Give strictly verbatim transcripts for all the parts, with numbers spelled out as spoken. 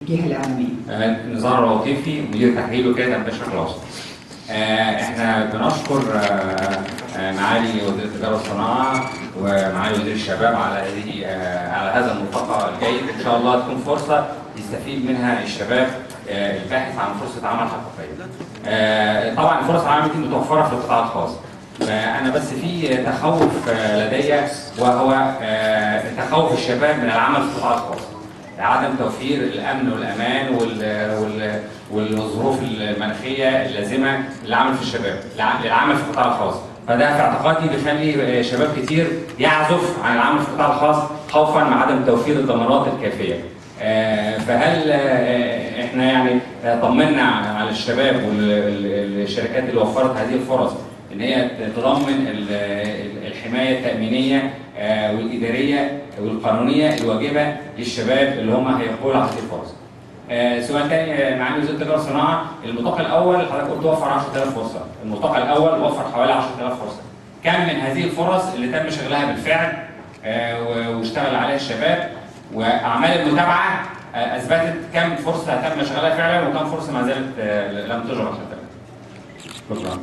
الجهه الاعلاميه. آه، نزار الوظيفي مدير تحليل وكاله انباء الشرق الاوسط. آه، احنا بنشكر آه، آه، معالي وزير التجاره والصناعه ومعالي وزير الشباب على هذه آه، على هذا الملتقى الجيد، ان شاء الله تكون فرصه يستفيد منها الشباب آه، الباحث عن فرصه عمل حقيقيه. آه، طبعا فرص العمل دي متوفره في القطاع الخاص. فانا بس في تخوف آه، لدي، وهو آه، تخوف الشباب من العمل في القطاع الخاص. عدم توفير الامن والامان وال والظروف المناخيه اللازمه للعمل في الشباب للعمل في القطاع الخاص. فده في اعتقادي بيخلي شباب كتير يعزف عن العمل في القطاع الخاص خوفا من عدم توفير الضمانات الكافيه. فهل احنا يعني طمنا على الشباب والشركات اللي وفرت هذه الفرص ان هي تضمن الحمايه التامينيه والاداريه والقانونيه الواجبه للشباب اللي هم هيقبلوا على هذه الفرص. سؤال ثاني معالي وزير التجاره والصناعه، الملتقى الاول حضرتك قلت وفر عشرة آلاف فرصه، الملتقى الاول وفر حوالي عشرة آلاف فرصه. كم من هذه الفرص اللي تم شغلها بالفعل واشتغل عليها الشباب، واعمال المتابعه اثبتت كم فرصه تم شغلها فعلا وكم فرصه ما زالت لم تجرى حتى الان؟ شكرا.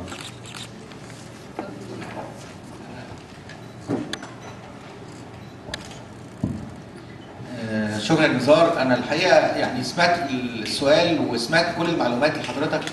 شكرا نزار. انا الحقيقه يعني سمعت السؤال وسمعت كل المعلومات اللي حضرتك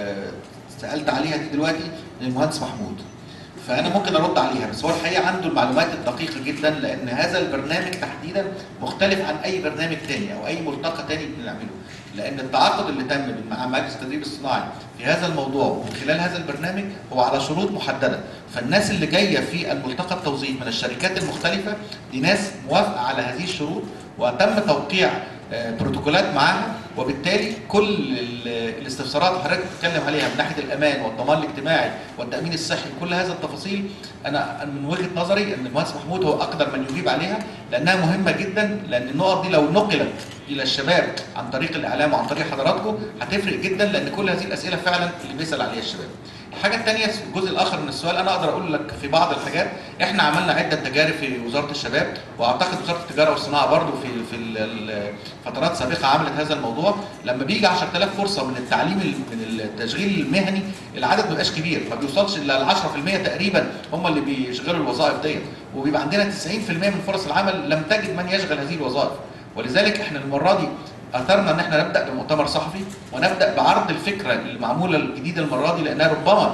سالت عليها دي دلوقتي للمهندس محمود، فانا ممكن ارد عليها، بس هو الحقيقه عنده المعلومات الدقيقه جدا، لان هذا البرنامج تحديدا مختلف عن اي برنامج ثاني او اي ملتقى ثاني بنعمله، لان التعاقد اللي تم مع مجلس التدريب الصناعي في هذا الموضوع ومن خلال هذا البرنامج هو على شروط محدده، فالناس اللي جايه في الملتقى التوظيف من الشركات المختلفه دي ناس موافقه على هذه الشروط وتم توقيع بروتوكولات معاها، وبالتالي كل الاستفسارات اللي حضرتك بتتكلم عليها من ناحيه الامان والضمان الاجتماعي والتامين الصحي كل هذه التفاصيل، انا من وجهه نظري ان المهندس محمود هو اقدر من يجيب عليها، لانها مهمه جدا، لان النقط دي لو نقلت الى الشباب عن طريق الاعلام وعن طريق حضراتكم هتفرق جدا، لان كل هذه الاسئله فعلا اللي بيسال عليها الشباب. الحاجه الثانيه الجزء الاخر من السؤال، انا اقدر اقول لك في بعض الحاجات احنا عملنا عده تجارب في وزاره الشباب، واعتقد وزاره التجاره والصناعه برضو في في فترات سابقه عملت هذا الموضوع. لما بيجي عشرة آلاف فرصه من التعليم من التشغيل المهني، العدد ما بيبقاش كبير، ما بيوصلش الا ل عشرة في المية تقريبا هم اللي بيشغلوا الوظائف ديت، وبيبقى عندنا تسعين في المية من فرص العمل لم تجد من يشغل هذه الوظائف. ولذلك احنا المره دي اثرنا ان احنا نبدا بمؤتمر صحفي ونبدا بعرض الفكره المعموله الجديده المره دي، لانها ربما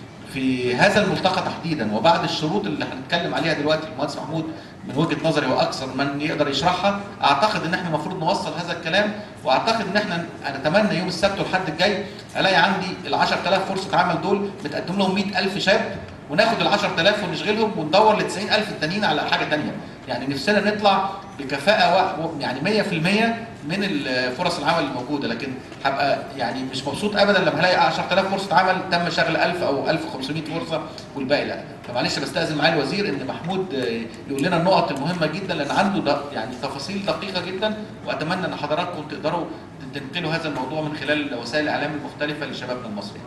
في هذا الملتقى تحديدا وبعد الشروط اللي هنتكلم عليها دلوقتي المهندس محمود من وجهه نظري هو اكثر من يقدر يشرحها، اعتقد ان احنا المفروض نوصل هذا الكلام، واعتقد ان احنا اتمنى يوم السبت والحد الجاي الاقي عندي ال عشرة آلاف فرصه عمل دول متقدم لهم مئة ألف شاب، وناخد ال عشرة آلاف ونشغلهم وندور ل تسعين ألف التانيين على حاجه ثانيه. يعني نفسنا نطلع بكفاءه يعني مية في المية من فرص العمل الموجوده، لكن هبقى يعني مش مبسوط ابدا لما هلاقي عشرة آلاف فرصه عمل تم شغل ألف او ألف وخمسمئة فرصه والباقي لا. فمعلش بستاذن معالي الوزير ان محمود يقول لنا النقط المهمه جدا، لان عنده يعني تفاصيل دقيقه جدا، واتمنى ان حضراتكم تقدروا تنقلوا هذا الموضوع من خلال وسائل الاعلام المختلفه لشبابنا المصري.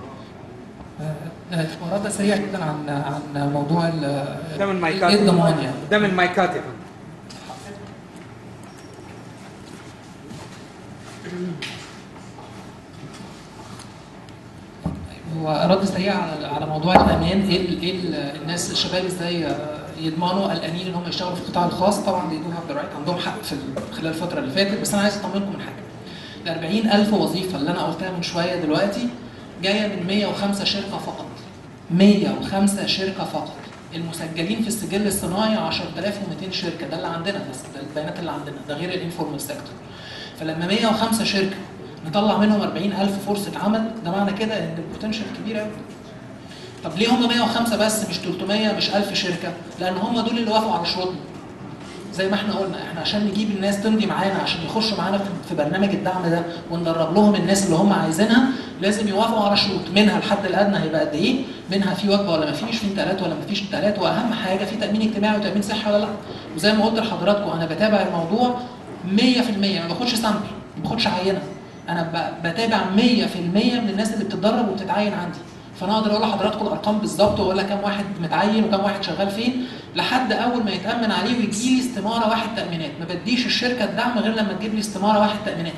رد سريع جدا عن عن موضوع قدام المايكات الضمان يعني قدام المايكات يا هو رد سريع على على موضوع الامان. ايه ايه الناس الشباب ازاي يضمنوا قلقانين ان هم يشتغلوا في القطاع الخاص؟ طبعا they do have the right، عندهم حق في خلال الفتره اللي فاتت، بس انا عايز اطمنكم من حاجه. ال أربعين ألف وظيفه اللي انا قلتها من شويه دلوقتي جايه من مئة وخمسة شركه فقط. مئة وخمسة شركه فقط. المسجلين في السجل الصناعي عشرة آلاف ومئتين شركه، ده اللي عندنا، بس ده البيانات اللي عندنا، ده غير الانفورمال سيكتور. فلما مئة وخمسة شركه نطلع منهم أربعين ألف فرصه عمل، ده معنى كده ان البوتنشال كبير قوي. طب ليه هم مئة وخمسة بس مش ثلاثمئة مش ألف شركه؟ لان هم دول اللي وافقوا على شروطنا. زي ما احنا قلنا، احنا عشان نجيب الناس تمضي معانا عشان يخشوا معانا في برنامج الدعم ده وندرب لهم الناس اللي هم عايزينها، لازم يوافقوا على شروط، منها الحد الادنى هيبقى قد ايه؟ منها في وجبه ولا ما فيش؟ في انتقالات ولا ما فيش انتقالات؟ واهم حاجه في تامين اجتماعي وتامين صحي ولا لا؟ وزي ما قلت لحضراتكم انا بتابع الموضوع مية في المية، ما باخدش سامبل، ما باخدش عينه، انا بتابع مية في المية من الناس اللي بتتدرب وبتتعين عندي. فانا اقدر اقول لحضراتكم الارقام بالظبط واقول لك كام واحد متعين وكام واحد شغال فين، لحد اول ما يتامن عليه ويجي لي استماره واحد تامينات. ما بديش الشركه الدعم غير لما تجيب لي استماره واحد تامينات.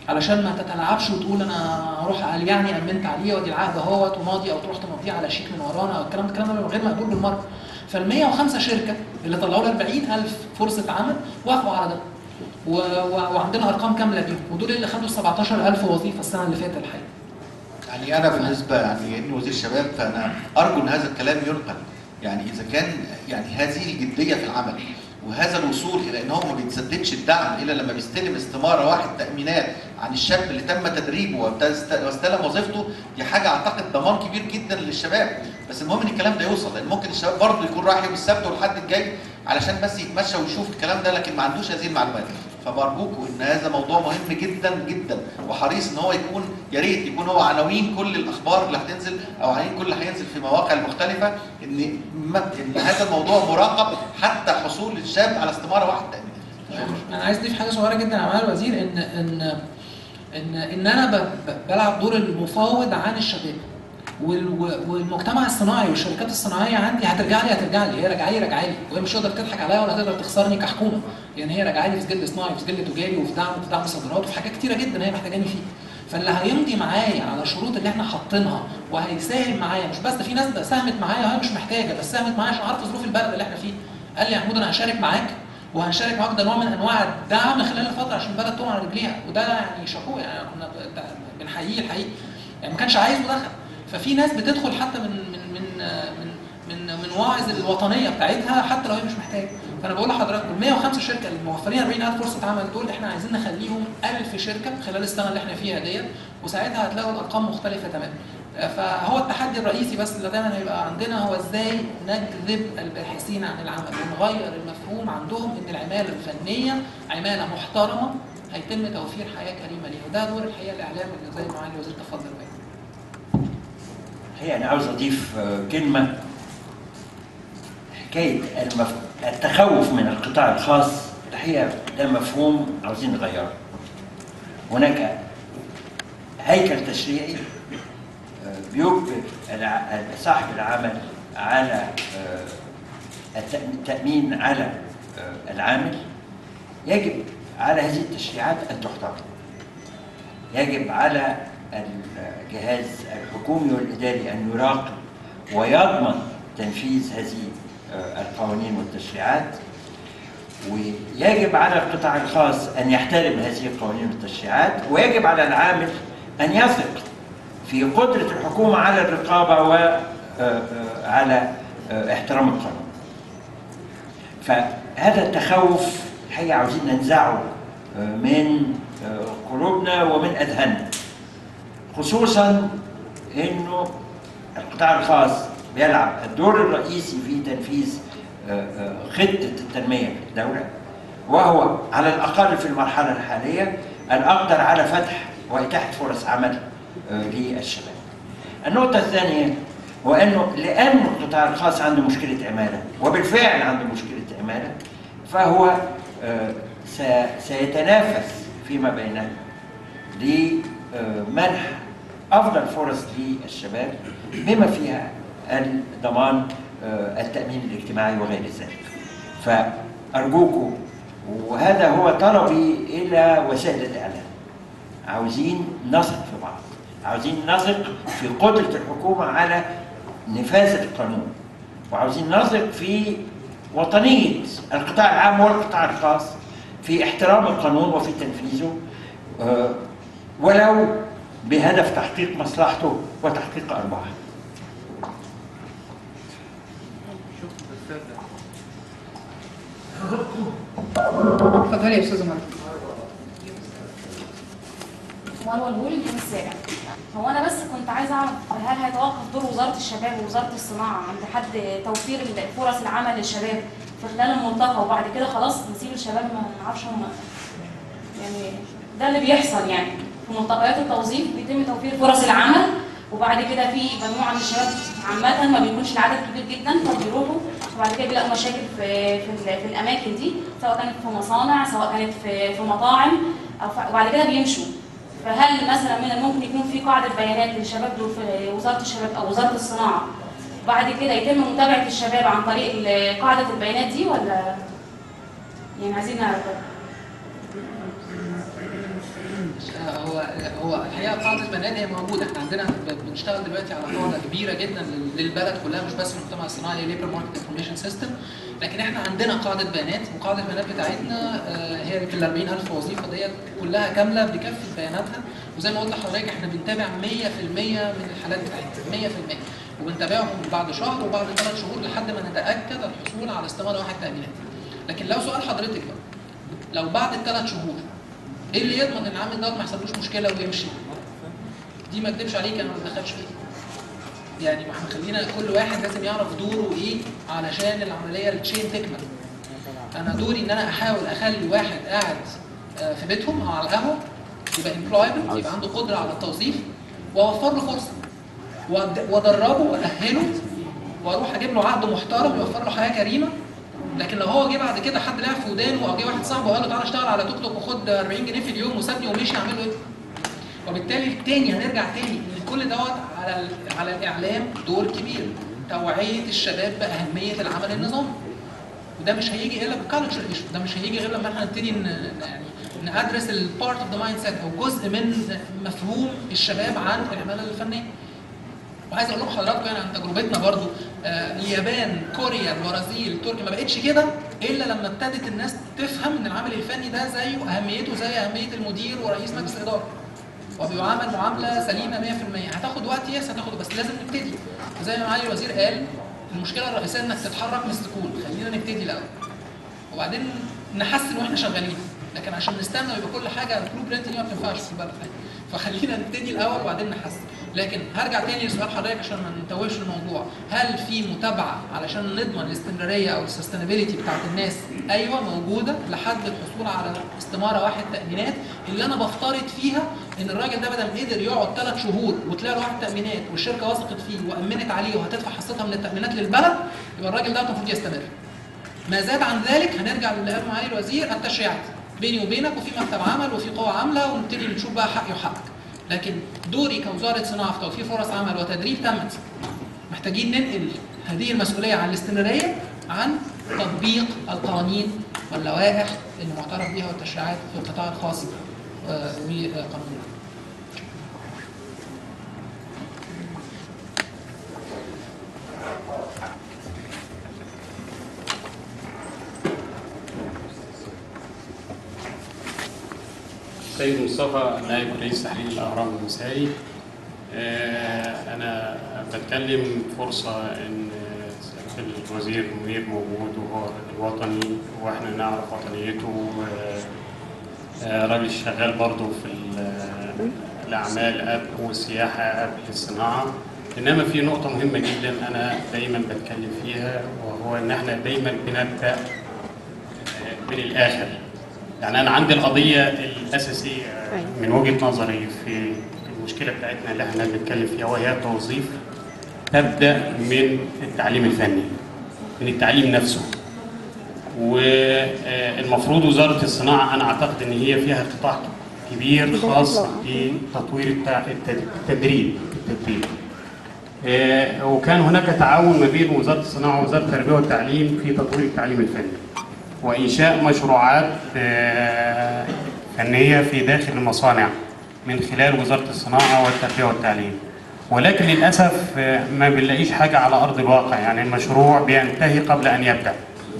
علشان ما تتلاعبش وتقول انا هروح قال يعني امنت عليه وادي العقد اهوت وماضي او تروح تمضيه على شيك من ورانا او الكلام ده الكلام ده غير مقبول بالمره. فال مية وخمسة شركه اللي طلعوا لي أربعين ألف فرصه عمل وافقوا على ده. و... و... وعندنا ارقام كامله بيهم، ودول اللي خدوا سبعتاشر ألف وظيفه السنه اللي فاتت الحقيقه. يعني انا بالنسبه يعني اني وزير شباب فانا ارجو ان هذا الكلام ينقل، يعني اذا كان يعني هذه الجديه في العمل وهذا الوصول الى ان هو ما بيتسددش الدعم الا لما بيستلم استماره واحد تامينات عن الشاب اللي تم تدريبه واستلم وظيفته، دي حاجه اعتقد ضمان كبير جدا للشباب. بس المهم ان الكلام ده يوصل، لان ممكن الشباب برضه يكون رايح يوم السبت والحد الجاي علشان بس يتمشى ويشوف الكلام ده لكن ما عندوش هذه المعلومات. فبرجوكوا ان هذا موضوع مهم جدا جدا، وحريص ان هو يكون يا ريت يكون هو عناوين كل الاخبار اللي هتنزل او عناوين كل اللي هينزل في مواقع المختلفه ان ان هذا الموضوع مراقب حتى حصول الشاب على استماره واحد تامين. انا عايز اضيف حاجه صغيره جدا على معالي الوزير، ان ان ان ان انا بلعب دور المفاوض عن الشباب، والمجتمع الصناعي والشركات الصناعيه عندي هترجع لي هترجع لي هي راجعه لي راجعه لي، وهي مش تقدر تضحك عليا ولا تقدر تخسرني كحكومه، يعني هي راجعه لي في سجل صناعي وفي سجل تجاري وفي دعم وفي دعم صادرات وفي حاجات كتيره جدا هي محتاجاني فيه. فاللي هيمضي معايا على الشروط اللي احنا حاطينها وهيساهم معايا، مش بس ده في ناس ساهمت معايا وهي مش محتاجه بس ساهمت معايا عشان عارفه ظروف البلد اللي احنا فيه، قال لي يا محمود انا هشارك معاك وهنشارك معاك، ده نوع من انواع الدعم خلال الفتره عشان البلد تقوم على رجليها، وده يعني شابوه يعني كنا بنحييه الحقيقه، يعني ما كانش عايز ودخل. ففي ناس بتدخل حتى من من من من من, من واعظ الوطنيه بتاعتها حتى لو هي مش محتاجه. فانا بقول لحضراتكم ال مية وخمسة شركه اللي موفرين أربعين ألف فرصه عمل دول احنا عايزين نخليهم ألف شركه خلال السنه اللي احنا فيها ديت، وساعتها هتلاقوا الارقام مختلفه تماما. فهو التحدي الرئيسي بس اللي دايما هيبقى عندنا هو ازاي نجذب الباحثين عن العمل ونغير المفهوم عندهم ان العماله الفنيه عماله محترمه هيتم توفير حياه كريمه ليها، وده دور الحقيقه الاعلام اللي زي ما معالي الوزير تفضل بيه. هي أنا عاوز أضيف كلمة. حكاية المف... التخوف من القطاع الخاص الحقيقة ده مفهوم عاوزين نغيره. هناك هيكل تشريعي بيجبر صاحب العمل على التأمين على العامل. يجب على هذه التشريعات أن تحترم. يجب على الجهاز الحكومي والإداري أن يراقب ويضمن تنفيذ هذه القوانين والتشريعات، ويجب على القطاع الخاص أن يحترم هذه القوانين والتشريعات، ويجب على العامل أن يثق في قدرة الحكومة على الرقابة وعلى احترام القانون. فهذا التخوف الحقيقة عاوزين ننزعه من قلوبنا ومن أذهاننا، خصوصا انه القطاع الخاص بيلعب الدور الرئيسي في تنفيذ خطة التنمية في الدولة، وهو على الأقل في المرحلة الحالية الأقدر على فتح وإتاحة فرص عمل للشباب. النقطة الثانية هو أنه لأن القطاع الخاص عنده مشكلة عمالة، وبالفعل عنده مشكلة عمالة، فهو سيتنافس فيما بينه لمنح أفضل فرص للشباب بما فيها الضمان التأمين الاجتماعي وغير ذلك. فأرجوكم، وهذا هو طلبي إلى وسائل الإعلام، عاوزين نثق في بعض، عاوزين نثق في قدرة الحكومة على نفاذ القانون، وعاوزين نثق في وطنية القطاع العام والقطاع الخاص في احترام القانون وفي تنفيذه، ولو بهدف تحقيق مصلحته وتحقيق أرباحه. اتفضلي يا استاذه مريم. مروه الهولي اليوم السابع. هو انا بس كنت عايزه اعرف هل هيتوقف دور وزاره الشباب ووزاره الصناعه عند حد توفير فرص العمل للشباب في خلال الملتقى، وبعد كده خلاص نسيب الشباب ما نعرفش هم، يعني ده اللي بيحصل يعني في ملتقيات التوظيف بيتم توفير فرص العمل، وبعد كده في مجموعه من الشباب عامه ما بيكونش العدد كبير جدا فبيروحوا، وبعد كده بيلاقوا مشاكل في في, في الاماكن دي، سواء كانت في مصانع سواء كانت في في مطاعم، او وبعد كده بيمشوا. فهل مثلا من الممكن يكون في قاعده بيانات للشباب دول في وزاره الشباب او وزاره الصناعه، وبعد كده يتم متابعه الشباب عن طريق قاعده البيانات دي، ولا يعني عايزين نعرف؟ هو هو الحقيقه قاعده البيانات هي موجوده، احنا عندنا بنشتغل دلوقتي على قاعده كبيره جدا للبلد كلها مش بس في المجتمع الصناعي ليبر ماركت انفورميشن سيستم، لكن احنا عندنا قاعده بيانات، وقاعده البيانات بتاعتنا هي في ال أربعين ألف وظيفه ديت كلها كامله بكافه بياناتها، وزي ما قلت لحضرتك احنا بنتابع مية في المية من الحالات بتاعتنا مية في المية، وبنتابعهم بعد شهر وبعد ثلاث شهور لحد ما نتاكد الحصول على استماره واحد تامينات. لكن لو سؤال حضرتك بقى، لو بعد الثلاث شهور ايه اللي يضمن ان العامل دوت ما يحصلوش مشكله ويمشي؟ دي ما اكدبش عليك انا ما بتدخلش فيها. يعني ما احنا خلينا كل واحد لازم يعرف دوره ايه علشان العمليه التشين تكمل. انا دوري ان انا احاول اخلي واحد قاعد في بيتهم او على القهوه يبقى امبلويبل، يبقى عنده قدره على التوظيف، واوفر له فرصه وادربه وااهله واروح اجيب له عقد محترم يوفر له حياه كريمه. لكن لو هو جه بعد كده حد لعب في ودانه او جه واحد صاحبه وقال له تعالى اشتغل على توك توك وخد أربعين جنيه في اليوم وسابني ومشي، اعمل له ايه؟ وبالتالي التاني هنرجع تاني ان كل دوت على على الاعلام دور كبير، توعيه الشباب باهميه العمل النظامي. وده مش هيجي الا بكالتشر ايشو، ده مش هيجي غير لما احنا نبتدي يعني نادرس البارت اوف ذا مايند سيت او جزء من مفهوم الشباب عن العماله الفنيه. وعايز اقول لكم حضراتكم يعني عن تجربتنا برضو، آه اليابان، كوريا، البرازيل، تركيا ما بقتش كده الا لما ابتدت الناس تفهم ان العامل الفني ده زيه اهميته زي اهميه المدير ورئيس مجلس الاداره. وبيعامل معامله سليمه مية في المية. هتاخد وقت يس هتاخده، بس لازم نبتدي. وزي ما معالي الوزير قال المشكله الرئيسيه انك تتحرك من السكون، خلينا نبتدي الاول. وبعدين نحسن واحنا شغالين، لكن عشان نستنى يبقى كل حاجه بلو برنت دي ما بتنفعش في البلد. فخلينا نبتدي الاول وبعدين نحسن. لكن هرجع تاني لسؤال حضرتك عشان ما نتوهش الموضوع، هل في متابعه علشان نضمن الاستمراريه او السستينابيلتي بتاعت الناس؟ ايوه موجوده لحد الحصول على استماره واحد تامينات، اللي انا بفترض فيها ان الراجل ده بدل ما قدر يقعد ثلاث شهور وطلع له واحد تامينات والشركه وثقت فيه وامنت عليه وهتدفع حصتها من التامينات للبلد، يبقى الراجل ده المفروض يستمر. ما زاد عن ذلك هنرجع للي قال معالي الوزير، التشريعات بيني وبينك وفي مكتب عمل وفي قوى عامله ونبتدي نشوف بقى حقي وحقك. لكن دوري كوزاره صناعه في توفير فرص عمل وتدريب تمت. محتاجين ننقل هذه المسؤوليه عن الاستمراريه عن تطبيق القوانين واللوائح اللي معترف بها والتشريعات في القطاع الخاص وقانون. سيد مصطفى نائب رئيس تحرير الاهرام المسائي. انا بتكلم فرصه ان سياده الوزير منير موجود وهو الوطني واحنا نعرف وطنيته، راجل شغال برضه في الاعمال قبل والسياحه قبل الصناعه. انما في نقطه مهمه جدا انا دايما بتكلم فيها، وهو ان احنا دايما بنبدا من الاخر. يعني أنا عندي القضية الأساسية من وجهة نظري في المشكلة بتاعتنا اللي احنا بنتكلم فيها، وهي التوظيف تبدأ من التعليم الفني، من التعليم نفسه. والمفروض وزارة الصناعة أنا أعتقد إن هي فيها قطاع كبير خاص بتطوير التدريب التدريب. وكان هناك تعاون ما بين وزارة الصناعة ووزارة التربية والتعليم في تطوير التعليم الفني وإنشاء مشروعات فنية في داخل المصانع من خلال وزارة الصناعة والتربية والتعليم. ولكن للأسف ما بنلاقيش حاجة على أرض الواقع، يعني المشروع بينتهي قبل أن يبدأ.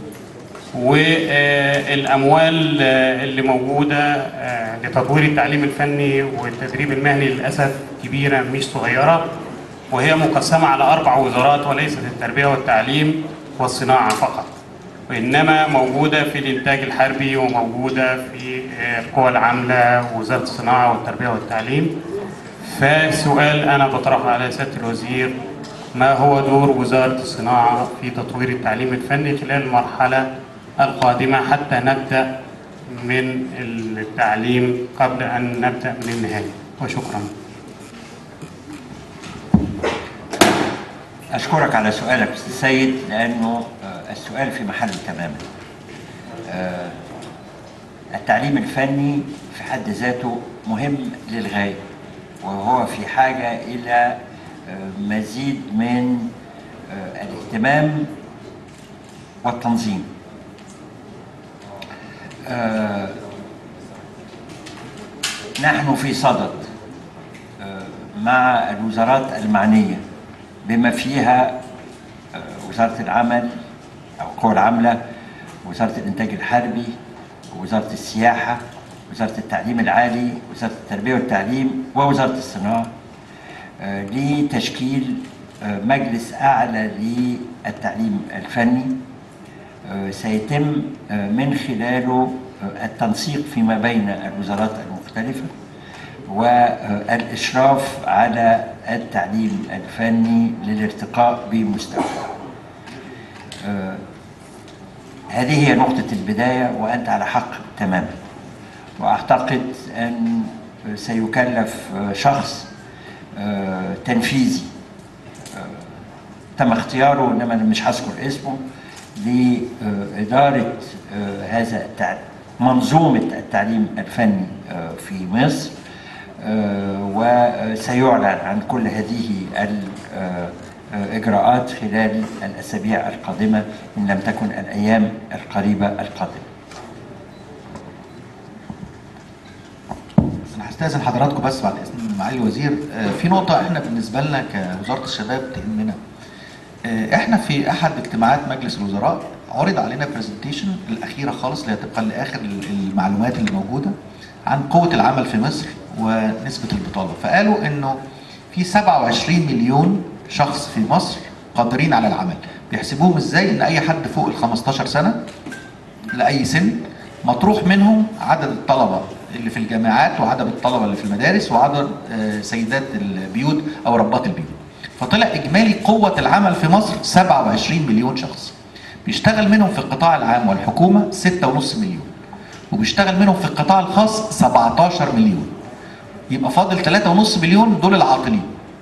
والأموال اللي موجودة لتطوير التعليم الفني والتدريب المهني للأسف كبيرة مش صغيرة، وهي مقسمة على أربع وزارات وليست التربية والتعليم والصناعة فقط، وإنما موجودة في الإنتاج الحربي وموجودة في القوى العاملة ووزارة الصناعة والتربية والتعليم. فسؤال أنا بطرحه على سيادة الوزير، ما هو دور وزارة الصناعة في تطوير التعليم الفني خلال المرحلة القادمة حتى نبدأ من التعليم قبل أن نبدأ من النهاية؟ وشكرا. أشكرك على سؤالك أستاذ سيد، لأنه السؤال في محله تماما. التعليم الفني في حد ذاته مهم للغاية، وهو في حاجة إلى مزيد من الاهتمام والتنظيم. نحن في صدد مع الوزارات المعنية بما فيها وزارة العمل أو القوى العاملة، وزارة الإنتاج الحربي، وزارة السياحة، وزارة التعليم العالي، وزارة التربية والتعليم، ووزارة الصناعة لتشكيل مجلس أعلى للتعليم الفني سيتم من خلاله التنسيق فيما بين الوزارات المختلفة والإشراف على التعليم الفني للارتقاء بمستواه. هذه هي نقطة البداية وأنت على حق تماما. وأعتقد أن سيكلف شخص تنفيذي تم اختياره، إنما أنا مش هذكر اسمه، لإدارة هذا منظومة التعليم الفني في مصر، وسيعلن عن كل هذه الإجراءات خلال الأسابيع القادمة إن لم تكن الأيام القريبة القادمة. أنا هستأذن حضراتكم بس بعد إذن معالي الوزير، في نقطة إحنا بالنسبة لنا كوزارة الشباب تهمنا. إحنا في أحد اجتماعات مجلس الوزراء عرض علينا برزنتيشن الأخيرة خالص اللي طبقا لآخر المعلومات اللي موجودة عن قوة العمل في مصر ونسبة البطالة، فقالوا إنه في سبعة وعشرين مليون شخص في مصر قادرين على العمل. بيحسبوهم إزاي؟ إن أي حد فوق ال خمستاشر سنة لأي سن مطروح منهم عدد الطلبة اللي في الجامعات وعدد الطلبة اللي في المدارس وعدد سيدات البيوت أو ربات البيوت. فطلع إجمالي قوة العمل في مصر سبعة وعشرين مليون شخص. بيشتغل منهم في القطاع العام والحكومة ستة ونص مليون، وبيشتغل منهم في القطاع الخاص سبعتاشر مليون. يبقى فاضل ثلاثة ونص مليون دول العاطلين.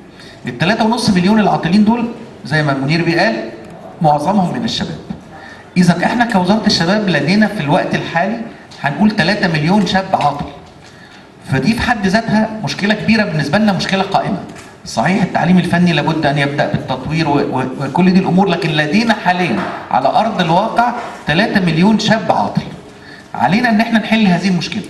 ال ثلاثة ونص مليون العاطلين دول زي ما المنير بيه قال معظمهم من الشباب. إذا إحنا كوزارة الشباب لدينا في الوقت الحالي هنقول ثلاثة مليون شاب عاطل. فدي في حد ذاتها مشكلة كبيرة بالنسبة لنا، مشكلة قائمة. صحيح التعليم الفني لابد ان يبدا بالتطوير وكل دي الامور، لكن لدينا حاليا على ارض الواقع ثلاثة مليون شاب عاطل. علينا ان احنا نحل هذه المشكله.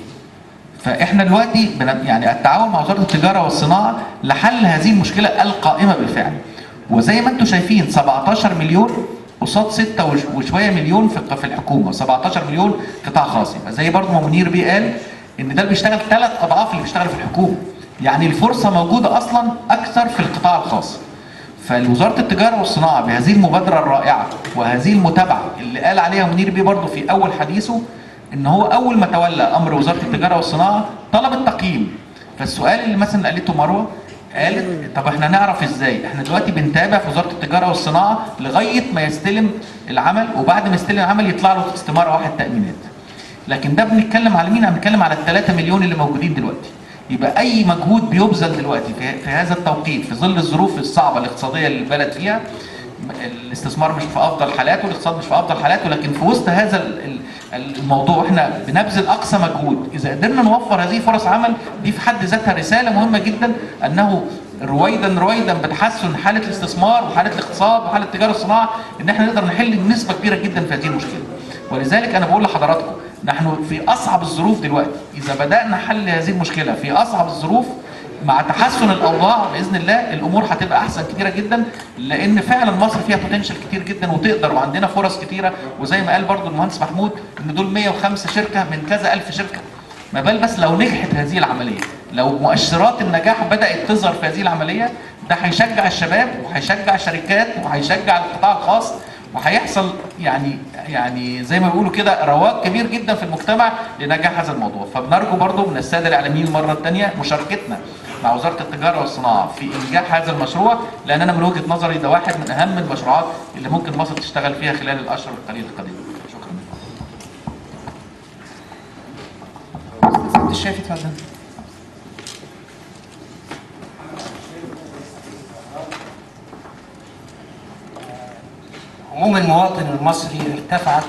فاحنا دلوقتي يعني التعاون مع وزاره التجاره والصناعه لحل هذه المشكله القائمه بالفعل. وزي ما انتم شايفين سبعتاشر مليون قصاد ستة وشويه مليون في في الحكومه، سبعتاشر مليون قطاع خاص. يبقى زي برضه ما منير بيه قال ان ده بيشتغل ثلاث اضعاف اللي بيشتغل في الحكومه. يعني الفرصة موجودة أصلا أكثر في القطاع الخاص. فوزارة التجارة والصناعة بهذه المبادرة الرائعة وهذه المتابعة اللي قال عليها منير بيه برضه في أول حديثه، إن هو أول ما تولى أمر وزارة التجارة والصناعة طلب التقييم. فالسؤال اللي مثلا قالته مروة قالت طب احنا نعرف ازاي؟ احنا دلوقتي بنتابع في وزارة التجارة والصناعة لغاية ما يستلم العمل، وبعد ما يستلم العمل يطلع له استمارة واحد تأمينات. لكن ده بنتكلم على مين؟ بنتكلم على الثلاثة مليون اللي موجودين دلوقتي. يبقى اي مجهود بيبذل دلوقتي في, في هذا التوقيت في ظل الظروف الصعبه الاقتصاديه اللي البلد فيها، الاستثمار مش في افضل حالاته، الاقتصاد مش في افضل حالاته، لكن في وسط هذا الموضوع احنا بنبذل اقصى مجهود. اذا قدرنا نوفر هذه فرص عمل دي في حد ذاتها رساله مهمه جدا، انه رويدا رويدا بتحسن حاله الاستثمار وحاله الاقتصاد وحاله التجاره والصناعه، ان احنا نقدر نحل نسبه كبيره جدا في هذه المشكله. ولذلك انا بقول لحضراتكم نحن في اصعب الظروف دلوقتي. اذا بدانا حل هذه المشكله في اصعب الظروف مع تحسن الاوضاع باذن الله الامور هتبقى احسن كتيره جدا، لان فعلا مصر فيها بوتنشال كتير جدا وتقدر، وعندنا فرص كتيره. وزي ما قال برضو المهندس محمود ان دول مية وخمسة شركه من كذا الف شركه. ما بال بس لو نجحت هذه العمليه، لو مؤشرات النجاح بدات تظهر في هذه العمليه، ده هيشجع الشباب وهيشجع الشركات وهيشجع القطاع الخاص، وهيحصل يعني يعني زي ما بيقولوا كده رواج كبير جدا في المجتمع لنجاح هذا الموضوع. فبنرجو برضو من الساده الاعلاميين المره الثانيه مشاركتنا مع وزاره التجاره والصناعه في انجاح هذا المشروع، لان انا من وجهه نظري ده واحد من اهم المشروعات اللي ممكن مصر تشتغل فيها خلال الاشهر القليله القادمه. شكرا. الشافي اتفضل. هموم المواطن المصري ارتفعت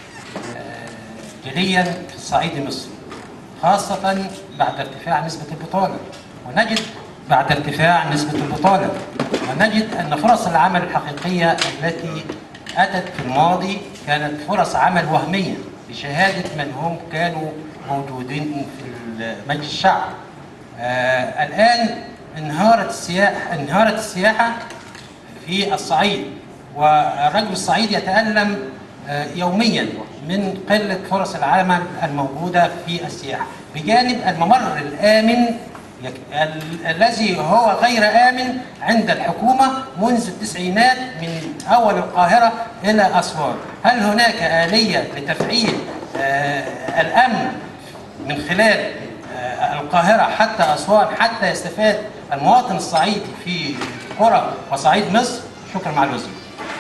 جليا في الصعيد المصري، خاصة بعد ارتفاع نسبة البطالة. ونجد بعد ارتفاع نسبة البطالة ونجد أن فرص العمل الحقيقية التي أتت في الماضي كانت فرص عمل وهمية بشهادة من هم كانوا موجودين في مجلس الشعب. آه الآن انهارت السياحة انهارت السياحة في الصعيد، والرجل الصعيدي يتألم آه يوميا من قلة فرص العمل الموجودة في السياحة، بجانب الممر الآمن ال- الذي هو غير آمن عند الحكومة منذ التسعينات من أول القاهرة إلى أسوان. هل هناك آلية لتفعيل آه الأمن من خلال آه القاهرة حتى أسوان حتى يستفاد المواطن الصعيدي في قرى وصعيد مصر؟ شكرا مع الوزير.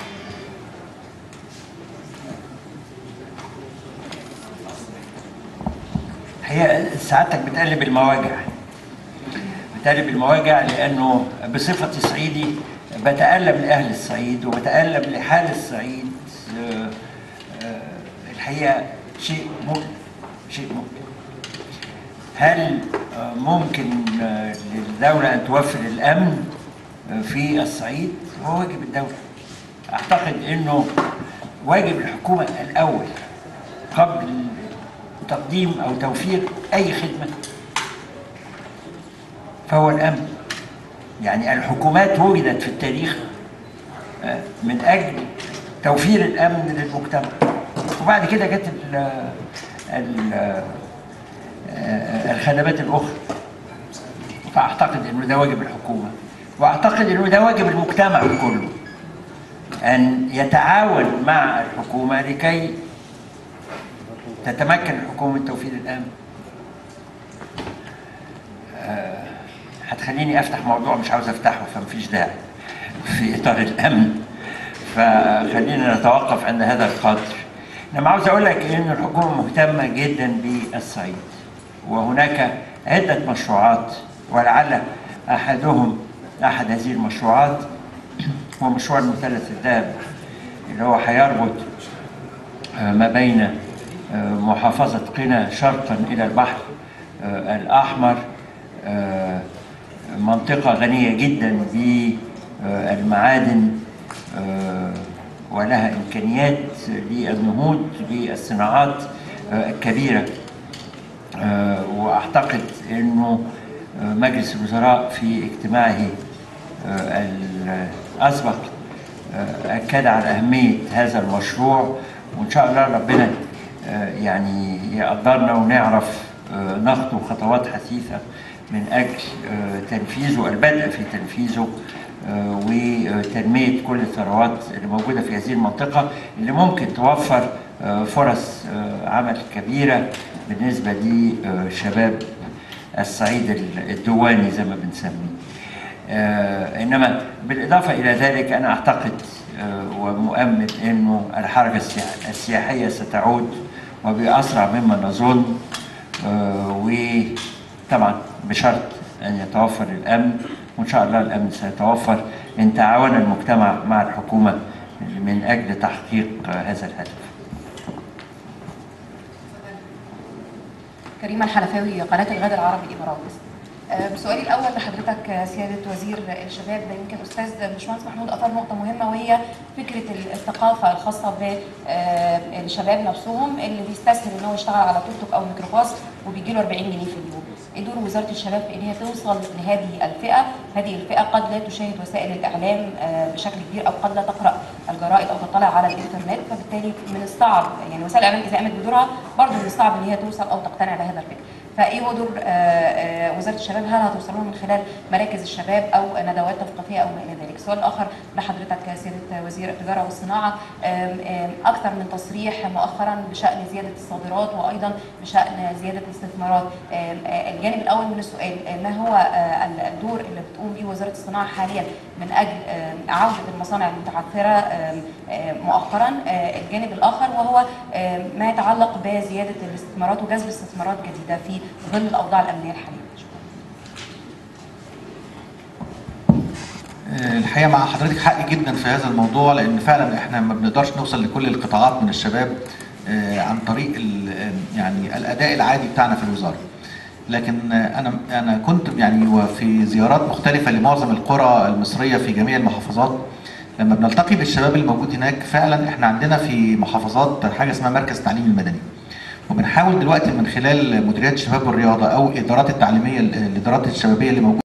هي سعادتك بتقلب المواجع بتقلب المواجع لانه بصفتي صعيدي بتألم لاهل الصعيد وبتألم لحال الصعيد. آه، آه، الحقيقه شيء مؤلم شيء مؤلم. هل آه، ممكن آه، للدوله ان توفر الامن آه، في الصعيد؟ هو واجب الدوله. اعتقد انه واجب الحكومه الاول قبل تقديم أو توفير أي خدمة فهو الأمن. يعني الحكومات وجدت في التاريخ من أجل توفير الأمن للمجتمع، وبعد كده جت ال- ال- الخدمات الأخرى. فأعتقد أنه ده واجب الحكومة، وأعتقد أنه ده واجب المجتمع كله أن يتعاون مع الحكومة لكي تتمكن الحكومة من توفير الأمن. أه هتخليني أفتح موضوع مش عاوز أفتحه فمفيش داعي في إطار الأمن، فخلينا نتوقف عند هذا القدر. أنا عاوز أقول لك إن الحكومة مهتمة جدا بالصعيد، وهناك عدة مشروعات، ولعل أحدهم أحد هذه المشروعات هو مشروع المثلث الذهبي اللي هو هيربط ما بين محافظة قنا شرقا إلى البحر الأحمر، منطقة غنية جدا بالمعادن ولها إمكانيات للنهوض بالصناعات الكبيرة. وأعتقد أنه مجلس الوزراء في اجتماعه الأسبق أكد على أهمية هذا المشروع، وإن شاء الله ربنا يعني يقدرنا ونعرف نخطو خطوات حثيثة من أجل تنفيذه، البدء في تنفيذه وتنمية كل الثروات اللي موجودة في هذه المنطقة اللي ممكن توفر فرص عمل كبيرة بالنسبة لشباب الصعيد الدواني زي ما بنسميه. إنما بالإضافة إلى ذلك أنا أعتقد ومؤمن أنه الحركة السياحية ستعود وبأسرع مما نظن، وطبعا بشرط أن يتوفر الأمن، وإن شاء الله الأمن سيتوفر إن تعاون المجتمع مع الحكومة من أجل تحقيق هذا الهدف. كريمة الحنفاوي، قناة الغد العربي الإمارات. سؤالي الأول لحضرتك سيادة وزير الشباب، يمكن أستاذ باشمهندس محمود أثار نقطة مهمة وهي فكرة الثقافة الخاصة بالشباب نفسهم اللي بيستسهل إن هو يشتغل على توك توك أو ميكروباص وبيجي له أربعين جنيه في اليوم. إيه دور وزارة الشباب في إن هي توصل لهذه الفئة؟ هذه الفئة قد لا تشاهد وسائل الإعلام بشكل كبير أو قد لا تقرأ الجرائد أو تطلع على الإنترنت، فبالتالي من الصعب يعني وسائل الإعلام إذا قامت بدورها برضه من الصعب إن هي توصل أو تقتنع بهذا الفكر. فايه هو دور وزاره الشباب؟ هل هتوصلوا من خلال مراكز الشباب او ندوات تثقيفيه او ما الى ذلك؟ السؤال الاخر لحضرتك سياده وزير التجاره والصناعه، اكثر من تصريح مؤخرا بشان زياده الصادرات وايضا بشان زياده الاستثمارات. الجانب الاول من السؤال، ما هو الدور اللي بتقوم به وزاره الصناعه حاليا من اجل عوده المصانع المتعثره مؤخرا؟ الجانب الاخر وهو ما يتعلق بزياده الاستثمارات وجذب استثمارات جديده في ظل الاوضاع الامنيه الحاليه. الحقيقه مع حضرتك حق جدا في هذا الموضوع، لان فعلا احنا ما بنقدرش نوصل لكل القطاعات من الشباب عن طريق يعني الاداء العادي بتاعنا في الوزاره. لكن انا انا كنت يعني في زيارات مختلفه لمعظم القرى المصريه في جميع المحافظات، لما بنلتقي بالشباب الموجود هناك فعلا احنا عندنا في محافظات حاجه اسمها مركز التعليم المدني، وبنحاول دلوقتي من خلال مديريات الشباب والرياضه او الادارات التعليميه الادارات الشبابيه اللي موجوده